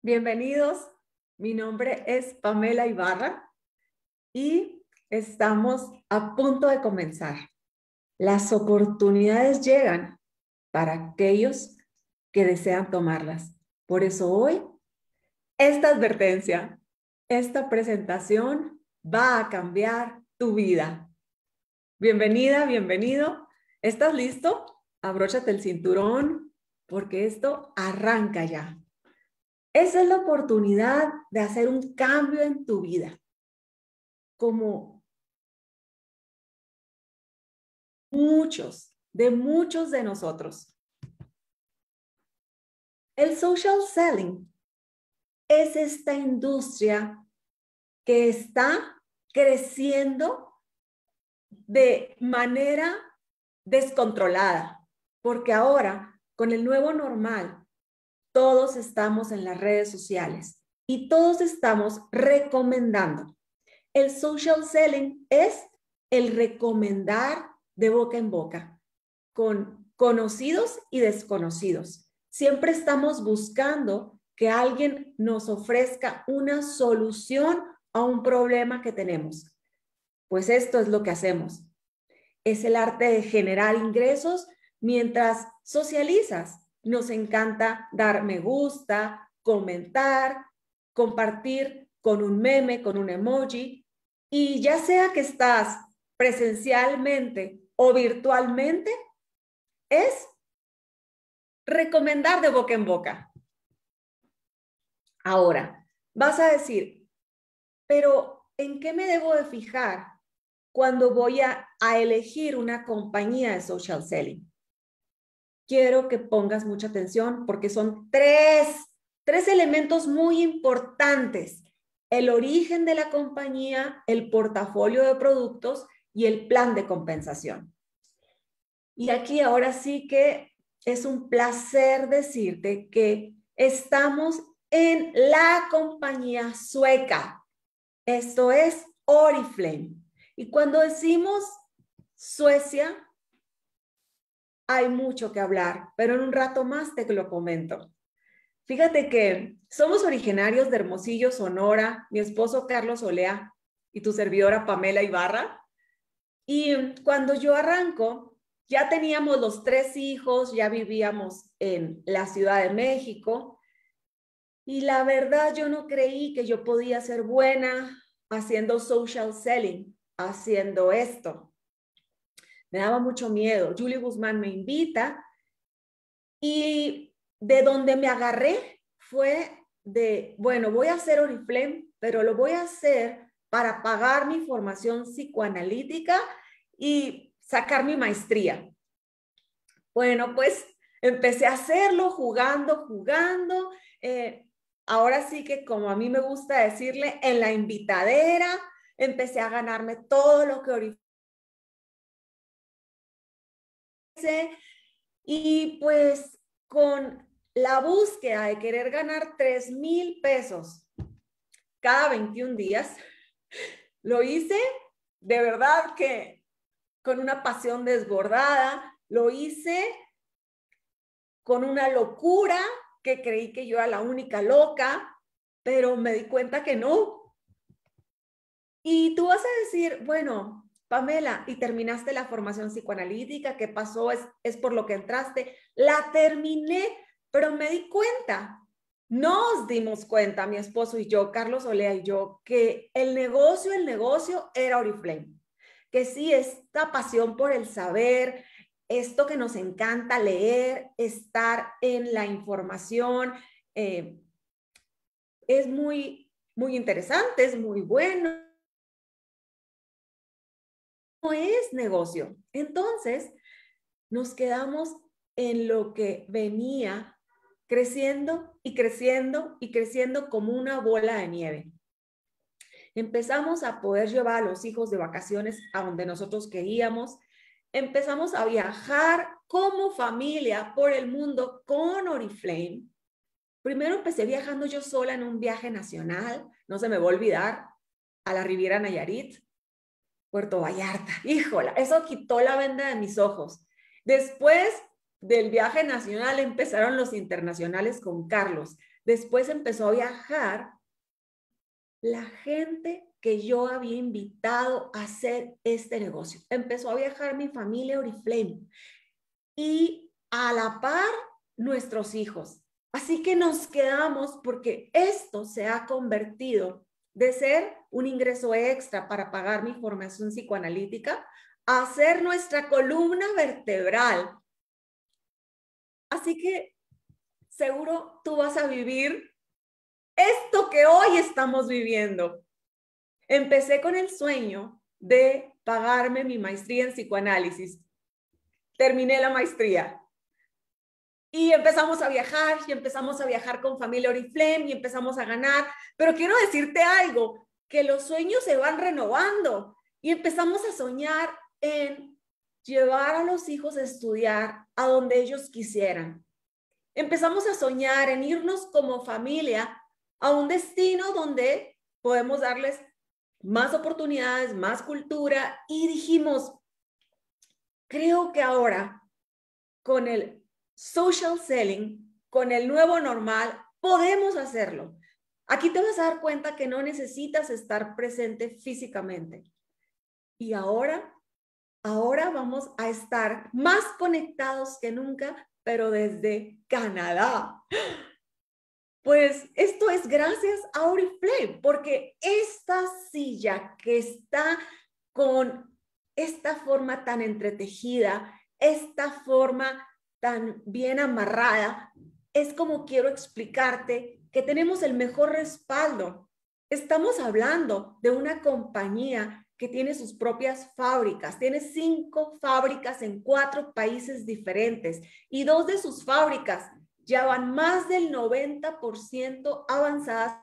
Bienvenidos, mi nombre es Pamela Ibarra y estamos a punto de comenzar. Las oportunidades llegan para aquellos que desean tomarlas. Por eso hoy, esta advertencia, esta presentación va a cambiar tu vida. Bienvenida, bienvenido. ¿Estás listo? Abróchate el cinturón porque esto arranca ya. Esa es la oportunidad de hacer un cambio en tu vida. Como muchos de nosotros. El social selling es esta industria que está creciendo de manera descontrolada, porque ahora, con el nuevo normal, todos estamos en las redes sociales y todos estamos recomendando. El social selling es el recomendar de boca en boca con conocidos y desconocidos. Siempre estamos buscando que alguien nos ofrezca una solución a un problema que tenemos. Pues esto es lo que hacemos. Es el arte de generar ingresos mientras socializas. Nos encanta dar me gusta, comentar, compartir con un meme, con un emoji. Y ya sea que estás presencialmente o virtualmente, es recomendar de boca en boca. Ahora, vas a decir, pero ¿en qué me debo de fijar cuando voy a elegir una compañía de social selling? Quiero que pongas mucha atención porque son tres elementos muy importantes: el origen de la compañía, el portafolio de productos y el plan de compensación. Y aquí ahora sí que es un placer decirte que estamos en la compañía sueca. Esto es Oriflame. Y cuando decimos Suecia, hay mucho que hablar, pero en un rato más te lo comento. Fíjate que somos originarios de Hermosillo, Sonora, mi esposo Carlos Olea y tu servidora Pamela Ibarra. Y cuando yo arranco, ya teníamos los 3 hijos, ya vivíamos en la Ciudad de México. Y la verdad, yo no creí que yo podía ser buena haciendo social selling, haciendo esto. Me daba mucho miedo. Julie Guzmán me invita y de donde me agarré fue de, bueno, voy a hacer Oriflame, pero lo voy a hacer para pagar mi formación psicoanalítica y sacar mi maestría. Bueno, pues empecé a hacerlo jugando. Ahora sí que, como a mí me gusta decirle, en la invitadera empecé a ganarme todo lo que Oriflame. Y pues con la búsqueda de querer ganar 3,000 pesos cada 21 días, lo hice de verdad que con una pasión desbordada, lo hice con una locura que creí que yo era la única loca, pero me di cuenta que no. Y tú vas a decir, bueno, Pamela, ¿y terminaste la formación psicoanalítica? ¿Qué pasó? ¿Es por lo que entraste? La terminé, pero me di cuenta, nos dimos cuenta, mi esposo y yo, Carlos Olea y yo, que el negocio era Oriflame. Que sí, esta pasión por el saber, esto que nos encanta leer, estar en la información, es muy interesante, es muy bueno. No es negocio. Entonces, nos quedamos en lo que venía creciendo y creciendo y creciendo como una bola de nieve. Empezamos a poder llevar a los hijos de vacaciones a donde nosotros queríamos. Empezamos a viajar como familia por el mundo con Oriflame. Primero empecé viajando yo sola en un viaje nacional, no se me va a olvidar, a la Riviera Nayarit, Puerto Vallarta. Híjola, eso quitó la venda de mis ojos. Después del viaje nacional empezaron los internacionales con Carlos. después empezó a viajar la gente que yo había invitado a hacer este negocio. Empezó a viajar mi familia Oriflame y a la par nuestros hijos. Así que nos quedamos porque esto se ha convertido de ser un ingreso extra para pagar mi formación psicoanalítica a ser nuestra columna vertebral. Así que seguro tú vas a vivir esto que hoy estamos viviendo. Empecé con el sueño de pagarme mi maestría en psicoanálisis. Terminé la maestría. Y empezamos a viajar, y empezamos a viajar con familia Oriflame, y empezamos a ganar. Pero quiero decirte algo, que los sueños se van renovando. Y empezamos a soñar en llevar a los hijos a estudiar a donde ellos quisieran. Empezamos a soñar en irnos como familia a un destino donde podemos darles más oportunidades, más cultura. Y dijimos, creo que ahora con el social selling, con el nuevo normal, podemos hacerlo. Aquí te vas a dar cuenta que no necesitas estar presente físicamente. Y ahora vamos a estar más conectados que nunca, pero desde Canadá. Pues esto es gracias a Oriflame, porque esta silla que está con esta forma tan entretejida, esta forma tan bien amarrada, es como quiero explicarte que tenemos el mejor respaldo. Estamos hablando de una compañía que tiene sus propias fábricas, tiene 5 fábricas en 4 países diferentes y 2 de sus fábricas ya van más del 90% avanzadas.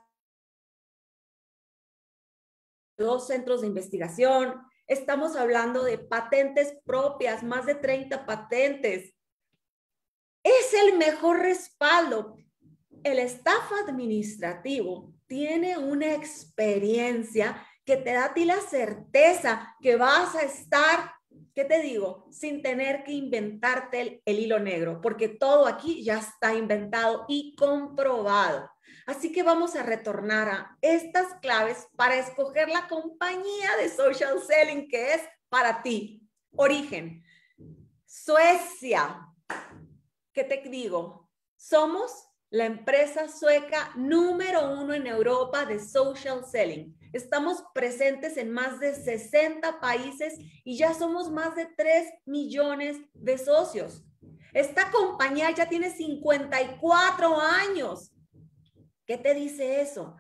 2 centros de investigación. Estamos hablando de patentes propias, más de 30 patentes. Es el mejor respaldo. El staff administrativo tiene una experiencia que te da a ti la certeza que vas a estar, ¿qué te digo? Sin tener que inventarte el hilo negro, porque todo aquí ya está inventado y comprobado. Así que vamos a retornar a estas claves para escoger la compañía de social selling que es para ti. Origen, Suecia. ¿Qué te digo? Somos la empresa sueca número 1 en Europa de social selling. Estamos presentes en más de 60 países y ya somos más de 3 millones de socios. Esta compañía ya tiene 54 años. ¿Qué te dice eso?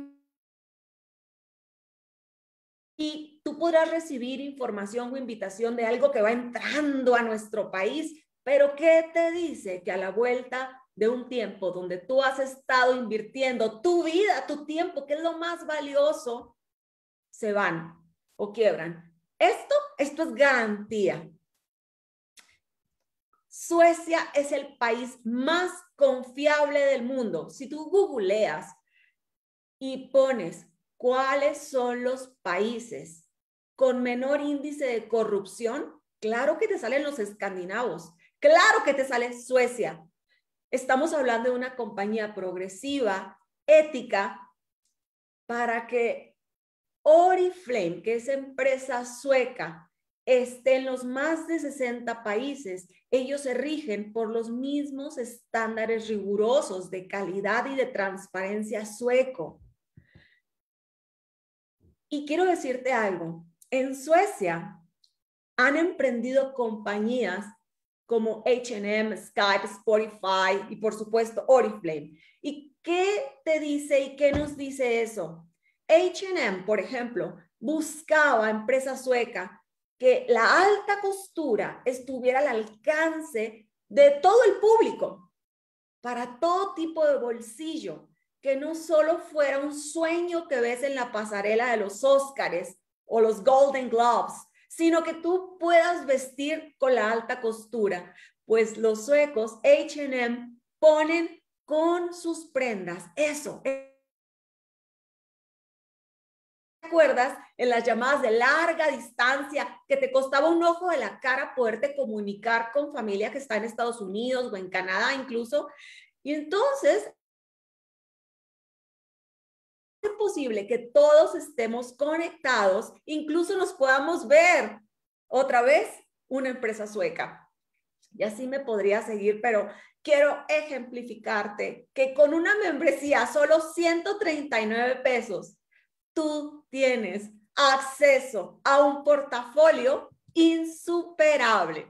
Y tú podrás recibir información o invitación de algo que va entrando a nuestro país, pero ¿qué te dice? Que a la vuelta de un tiempo donde tú has estado invirtiendo tu vida, tu tiempo, que es lo más valioso, se van o quiebran. Esto es garantía. Suecia es el país más confiable del mundo. Si tú googleas y pones cuáles son los países con menor índice de corrupción, claro que te salen los escandinavos, claro que te sale Suecia. Estamos hablando de una compañía progresiva, ética, para que Oriflame, que es empresa sueca, esté en los más de 60 países. Ellos se rigen por los mismos estándares rigurosos de calidad y de transparencia sueco. Y quiero decirte algo, en Suecia han emprendido compañías como H&M, Skype, Spotify y por supuesto Oriflame. ¿Y qué te dice y qué nos dice eso? H&M, por ejemplo, buscaba, empresa sueca, que la alta costura estuviera al alcance de todo el público, para todo tipo de bolsillo, que no solo fuera un sueño que ves en la pasarela de los Óscares o los Golden Globes, sino que tú puedas vestir con la alta costura. Pues los suecos H&M ponen con sus prendas eso. ¿Te acuerdas en las llamadas de larga distancia que te costaba un ojo de la cara poderte comunicar con familia que está en Estados Unidos o en Canadá incluso? Y entonces posible que todos estemos conectados, incluso nos podamos ver otra vez una empresa sueca. Y así me podría seguir, pero quiero ejemplificarte que con una membresía solo 139 pesos, tú tienes acceso a un portafolio insuperable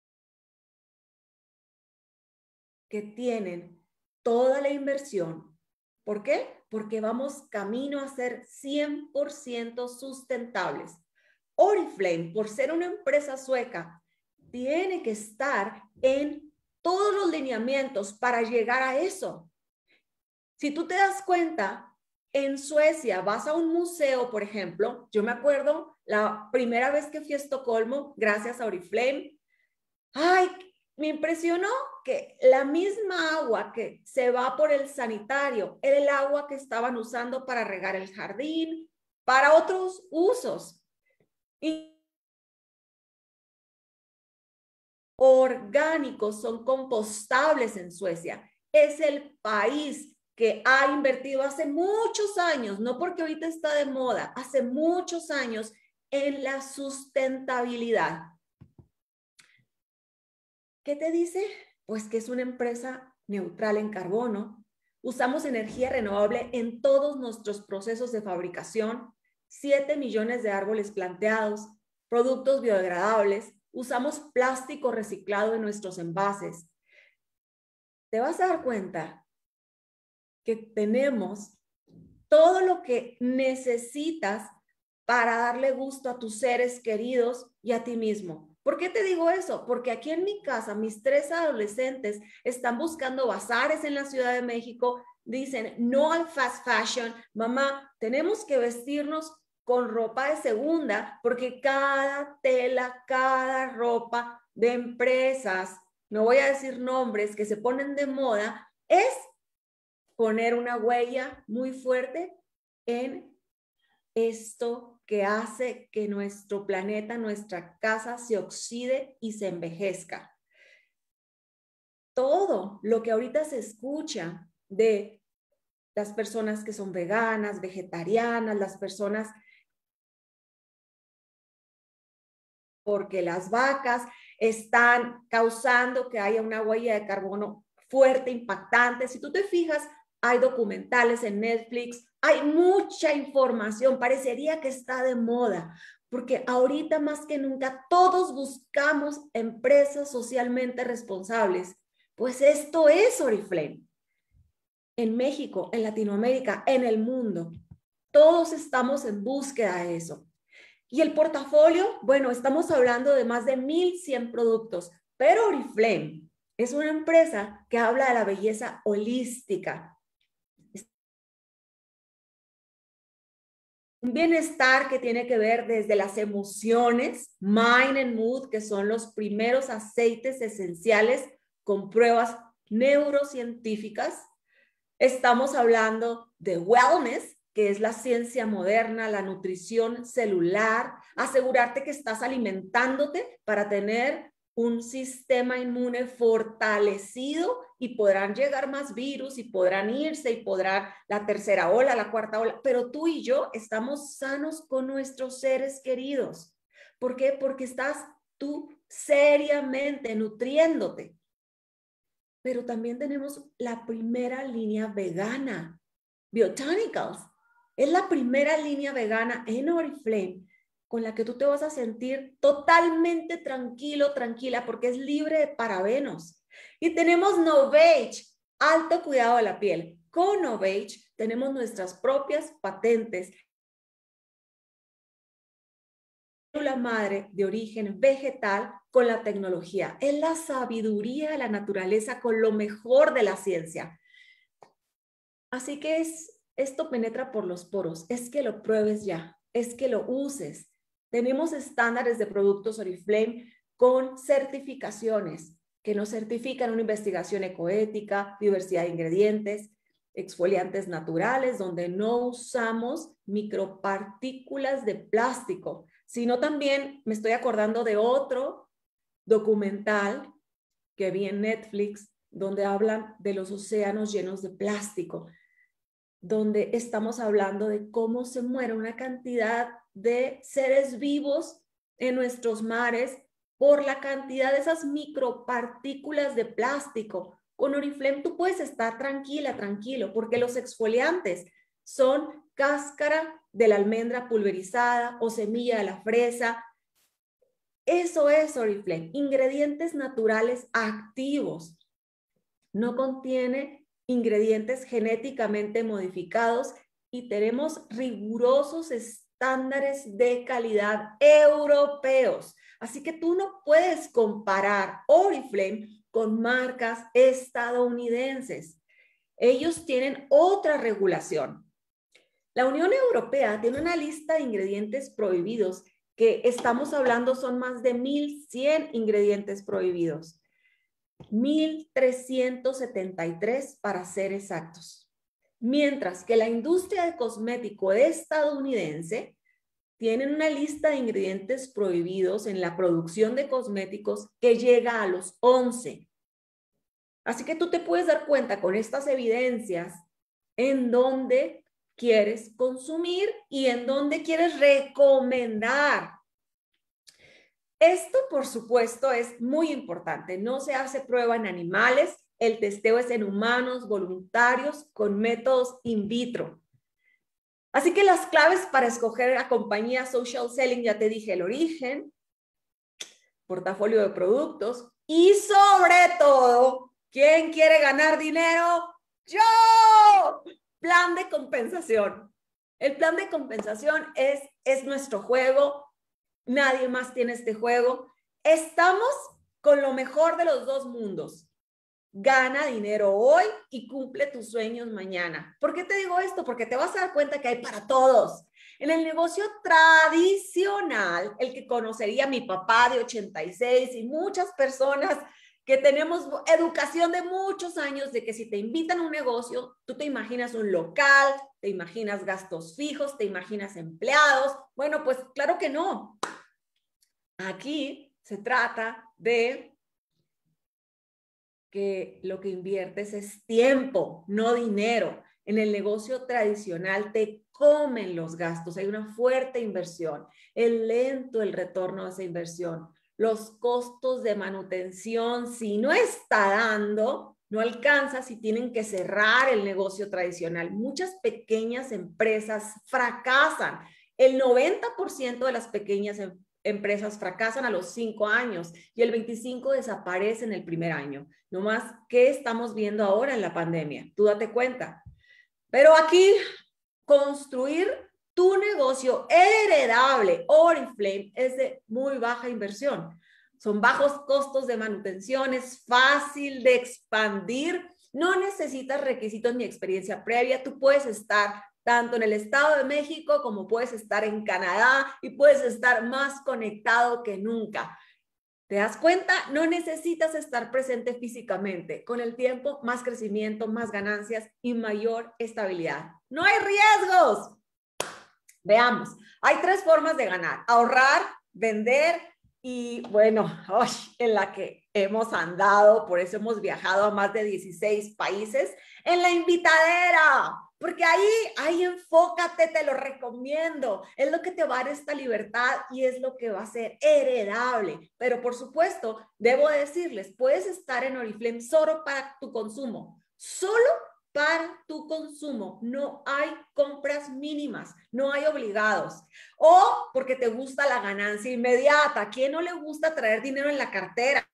que tienen toda la inversión. ¿Por qué? Porque vamos camino a ser 100% sustentables. Oriflame, por ser una empresa sueca, tiene que estar en todos los lineamientos para llegar a eso. Si tú te das cuenta, en Suecia vas a un museo, por ejemplo, yo me acuerdo la primera vez que fui a Estocolmo, gracias a Oriflame, ay, me impresionó que la misma agua que se va por el sanitario era el agua que estaban usando para regar el jardín, para otros usos. Y orgánicos son compostables en Suecia. Es el país que ha invertido hace muchos años, no porque ahorita está de moda, hace muchos años en la sustentabilidad. ¿Qué te dice? Pues que es una empresa neutral en carbono. Usamos energía renovable en todos nuestros procesos de fabricación, 7 millones de árboles planteados, productos biodegradables, usamos plástico reciclado en nuestros envases. Te vas a dar cuenta que tenemos todo lo que necesitas para darle gusto a tus seres queridos y a ti mismo. ¿Por qué te digo eso? Porque aquí en mi casa, mis 3 adolescentes están buscando bazares en la Ciudad de México, dicen no al fast fashion, mamá, tenemos que vestirnos con ropa de segunda, porque cada tela, cada ropa de empresas, no voy a decir nombres, que se ponen de moda, es poner una huella muy fuerte en esto que hace que nuestro planeta, nuestra casa se oxide y se envejezca. Todo lo que ahorita se escucha de las personas que son veganas, vegetarianas, las personas porque las vacas están causando que haya una huella de carbono fuerte, impactante. Si tú te fijas, hay documentales en Netflix, hay mucha información, parecería que está de moda, porque ahorita más que nunca todos buscamos empresas socialmente responsables. Pues esto es Oriflame. En México, en Latinoamérica, en el mundo, todos estamos en búsqueda de eso. Y el portafolio, bueno, estamos hablando de más de 1,100 productos, pero Oriflame es una empresa que habla de la belleza holística. Un bienestar que tiene que ver desde las emociones, mind and mood, que son los primeros aceites esenciales con pruebas neurocientíficas. Estamos hablando de wellness, que es la ciencia moderna, la nutrición celular, asegurarte que estás alimentándote para tener un sistema inmune fortalecido y podrán llegar más virus y podrán irse y podrán la tercera ola, la cuarta ola, pero tú y yo estamos sanos con nuestros seres queridos. ¿Por qué? Porque estás tú seriamente nutriéndote. Pero también tenemos la primera línea vegana, Biotanicals. Es la primera línea vegana en Oriflame con la que tú te vas a sentir totalmente tranquilo, tranquila, porque es libre de parabenos. Y tenemos Novage, alto cuidado de la piel. Con Novage tenemos nuestras propias patentes. La madre de origen vegetal con la tecnología. Es la sabiduría de la naturaleza con lo mejor de la ciencia. Así que esto penetra por los poros. Es que lo pruebes ya, es que lo uses. Tenemos estándares de productos Oriflame con certificaciones que nos certifican una investigación ecoética, diversidad de ingredientes, exfoliantes naturales, donde no usamos micropartículas de plástico, sino también me estoy acordando de otro documental que vi en Netflix, donde hablan de los océanos llenos de plástico. donde estamos hablando de cómo se muere una cantidad de seres vivos en nuestros mares por la cantidad de esas micropartículas de plástico. Con Oriflame tú puedes estar tranquila, tranquilo, porque los exfoliantes son cáscara de la almendra pulverizada o semilla de la fresa. Eso es Oriflame, ingredientes naturales activos. No contiene ingredientes genéticamente modificados y tenemos rigurosos estándares de calidad europeos. Así que tú no puedes comparar Oriflame con marcas estadounidenses. Ellos tienen otra regulación. La Unión Europea tiene una lista de ingredientes prohibidos que estamos hablando son más de 1,100 ingredientes prohibidos. 1,373 para ser exactos. Mientras que la industria de cosmético estadounidense tiene una lista de ingredientes prohibidos en la producción de cosméticos que llega a los 11. Así que tú te puedes dar cuenta con estas evidencias en dónde quieres consumir y en dónde quieres recomendar. Esto, por supuesto, es muy importante. No se hace prueba en animales, el testeo es en humanos voluntarios con métodos in vitro. Así que las claves para escoger la compañía social selling, ya te dije el origen, portafolio de productos y sobre todo, ¿quién quiere ganar dinero? ¡Yo! Plan de compensación. El plan de compensación es nuestro juego. Nadie más tiene este juego. Estamos con lo mejor de los dos mundos. Gana dinero hoy y cumple tus sueños mañana. ¿Por qué te digo esto? Porque te vas a dar cuenta que hay para todos. En el negocio tradicional, el que conocería mi papá de 86 y muchas personas que tenemos educación de muchos años de que si te invitan a un negocio, tú te imaginas un local, te imaginas gastos fijos, te imaginas empleados. Bueno, pues claro que no. Aquí se trata de que lo que inviertes es tiempo, no dinero. En el negocio tradicional te comen los gastos, hay una fuerte inversión, es lento el retorno de esa inversión, los costos de manutención, si no está dando, no alcanza, si tienen que cerrar el negocio tradicional. Muchas pequeñas empresas fracasan. El 90% de las pequeñas empresas fracasan a los 5 años y el 25% desaparece en el primer año. No más, ¿qué estamos viendo ahora en la pandemia? Tú date cuenta. Pero aquí, construir tu negocio heredable, Oriflame, es de muy baja inversión. Son bajos costos de manutención, es fácil de expandir, no necesitas requisitos ni experiencia previa, tú puedes estar tanto en el Estado de México como puedes estar en Canadá y puedes estar más conectado que nunca. ¿Te das cuenta? No necesitas estar presente físicamente. Con el tiempo, más crecimiento, más ganancias y mayor estabilidad. No hay riesgos. Veamos, hay 3 formas de ganar. Ahorrar, vender y bueno, en la que hemos andado, por eso hemos viajado a más de 16 países, en la invitadera. Porque ahí enfócate, te lo recomiendo. Es lo que te va a dar esta libertad y es lo que va a ser heredable. Pero por supuesto, debo decirles, puedes estar en Oriflame solo para tu consumo. Solo para tu consumo. No hay compras mínimas, no hay obligados. O porque te gusta la ganancia inmediata. ¿A quién no le gusta traer dinero en la cartera?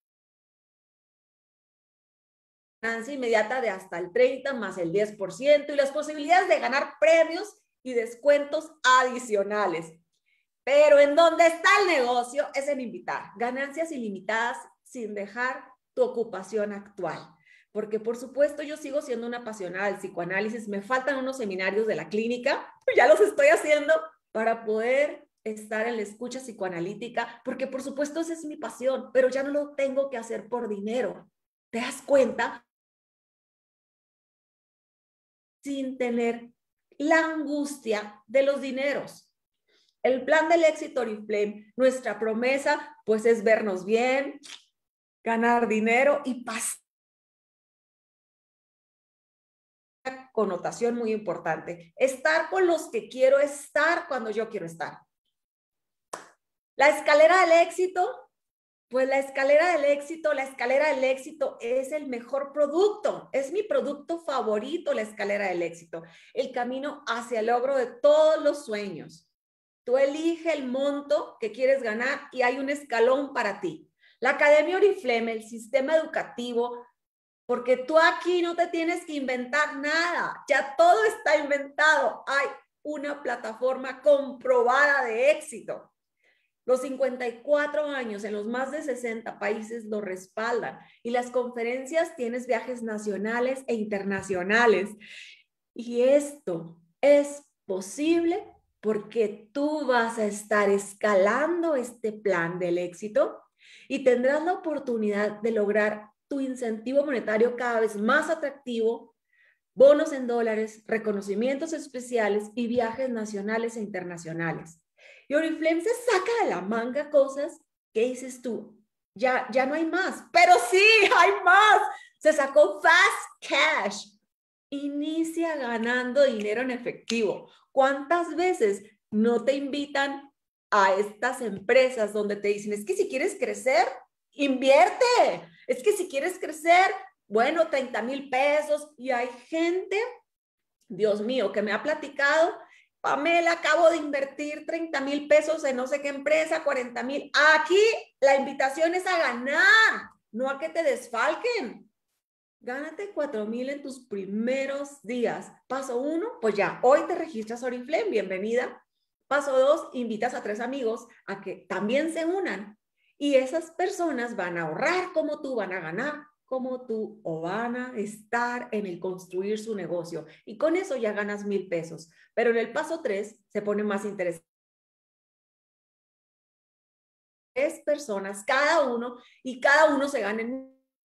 Ganancia inmediata de hasta el 30 más el 10% y las posibilidades de ganar premios y descuentos adicionales. Pero en donde está el negocio es en invitar. Ganancias ilimitadas sin dejar tu ocupación actual. Porque por supuesto yo sigo siendo una apasionada del psicoanálisis. Me faltan unos seminarios de la clínica. Ya los estoy haciendo para poder estar en la escucha psicoanalítica. Porque por supuesto esa es mi pasión. Pero ya no lo tengo que hacer por dinero. ¿Te das cuenta? Sin tener la angustia de los dineros. El plan del éxito Oriflame, nuestra promesa, pues es vernos bien, ganar dinero y pasar una connotación muy importante. Estar con los que quiero estar cuando yo quiero estar. La escalera del éxito, pues la escalera del éxito es el mejor producto. Es mi producto favorito, la escalera del éxito. El camino hacia el logro de todos los sueños. Tú elige el monto que quieres ganar y hay un escalón para ti. La Academia Oriflame, el sistema educativo, porque tú aquí no te tienes que inventar nada, ya todo está inventado. Hay una plataforma comprobada de éxito. Los 54 años en los más de 60 países lo respaldan y las conferencias tienes viajes nacionales e internacionales. Y esto es posible porque tú vas a estar escalando este plan del éxito y tendrás la oportunidad de lograr tu incentivo monetario cada vez más atractivo, bonos en dólares, reconocimientos especiales y viajes nacionales e internacionales. Y Oriflame se saca de la manga cosas que dices tú, ya no hay más, pero sí, hay más. Se sacó Fast Cash. Inicia ganando dinero en efectivo. ¿Cuántas veces no te invitan a estas empresas donde te dicen, es que si quieres crecer, invierte? Es que si quieres crecer, bueno, 30,000 pesos. Y hay gente, Dios mío, que me ha platicado, Pamela, acabo de invertir 30,000 pesos en no sé qué empresa, 40,000. Aquí la invitación es a ganar, no a que te desfalquen. Gánate 4,000 en tus primeros días. Paso 1, pues ya, hoy te registras a Oriflame, bienvenida. Paso 2, invitas a 3 amigos a que también se unan. Y esas personas van a ahorrar como tú, van a ganar como tú o van a estar en el construir su negocio. Y con eso ya ganas 1,000 pesos. Pero en el paso 3 se pone más interesante. 3 personas cada uno y cada uno se gana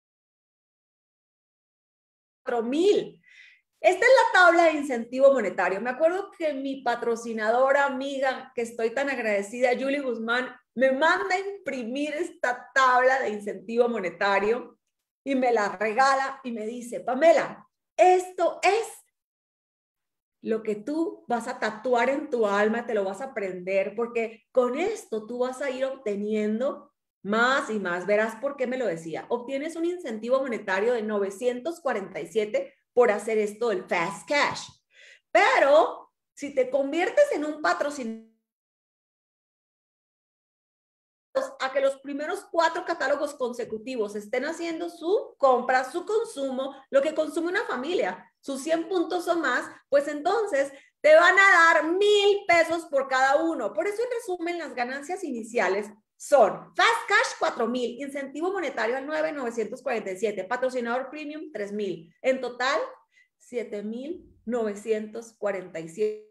4,000. Esta es la tabla de incentivo monetario. Me acuerdo que mi patrocinadora, amiga, que estoy tan agradecida, Julie Guzmán, me manda a imprimir esta tabla de incentivo monetario y me la regala y me dice, Pamela, esto es lo que tú vas a tatuar en tu alma, te lo vas a aprender, porque con esto tú vas a ir obteniendo más y más. Verás por qué me lo decía. Obtienes un incentivo monetario de 947 por hacer esto del Fast Cash. Pero si te conviertes en un patrocinador, a que los primeros 4 catálogos consecutivos estén haciendo su compra, su consumo, lo que consume una familia, sus 100 puntos o más, pues entonces te van a dar 1,000 pesos por cada uno. Por eso, en resumen, las ganancias iniciales son Fast Cash 4,000, incentivo monetario al 9,947, patrocinador premium 3,000. En total, 7,947.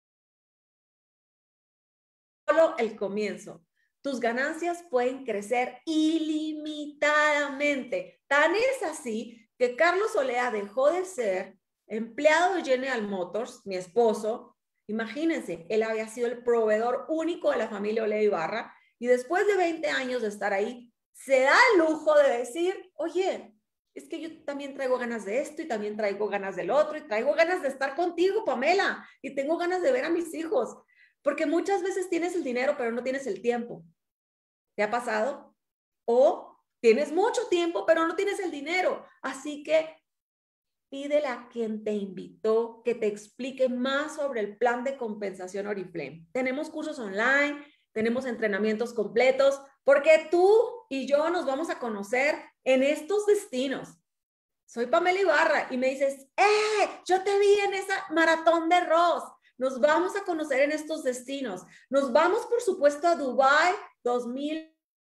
Solo el comienzo. Tus ganancias pueden crecer ilimitadamente. Tan es así que Carlos Olea dejó de ser empleado de General Motors, mi esposo. Imagínense, él había sido el proveedor único de la familia Olea Ibarra y después de 20 años de estar ahí, se da el lujo de decir, oye, es que yo también traigo ganas de esto y también traigo ganas del otro y traigo ganas de estar contigo, Pamela, y tengo ganas de ver a mis hijos. Porque muchas veces tienes el dinero, pero no tienes el tiempo. ¿Te ha pasado? O tienes mucho tiempo, pero no tienes el dinero. Así que pídele a quien te invitó que te explique más sobre el plan de compensación Oriflame. Tenemos cursos online, tenemos entrenamientos completos, porque tú y yo nos vamos a conocer en estos destinos. Soy Pamela Ibarra y me dices, yo te vi en esa maratón de Ross. Nos vamos a conocer en estos destinos. Nos vamos, por supuesto, a Dubai 2000.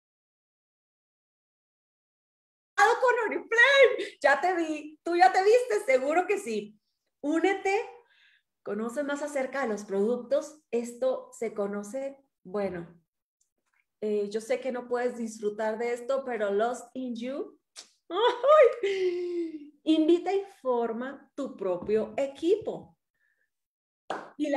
Con Oriflame. Ya te vi. ¿Tú ya te viste? Seguro que sí. Únete. Conoce más acerca de los productos. Esto se conoce, bueno, yo sé que no puedes disfrutar de esto, pero Lost in You. ¡Ay! Invita y forma tu propio equipo. Y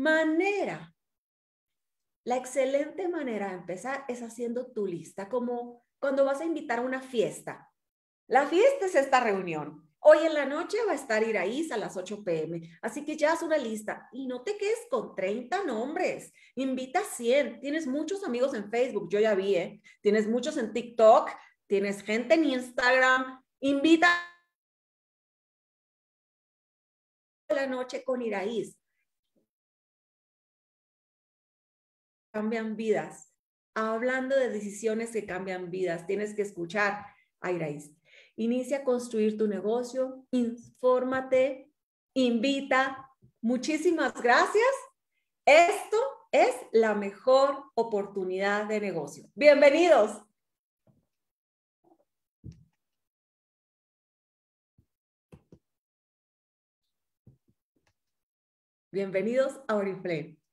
la excelente manera de empezar es haciendo tu lista, como cuando vas a invitar a una fiesta. La fiesta es esta reunión Hoy en la noche va a estar Iraís a las 8 p.m. Así que ya haz una lista y no te quedes con 30 nombres. Invita a 100. Tienes muchos amigos en Facebook, yo ya vi, ¿eh? Tienes muchos en TikTok, tienes gente en Instagram. Invita a la noche con Iraís. Cambian vidas. Hablando de decisiones que cambian vidas, tienes que escuchar a Iraís. Inicia a construir tu negocio, infórmate, invita. Muchísimas gracias. Esto es la mejor oportunidad de negocio. Bienvenidos. Bienvenidos a Oriflame.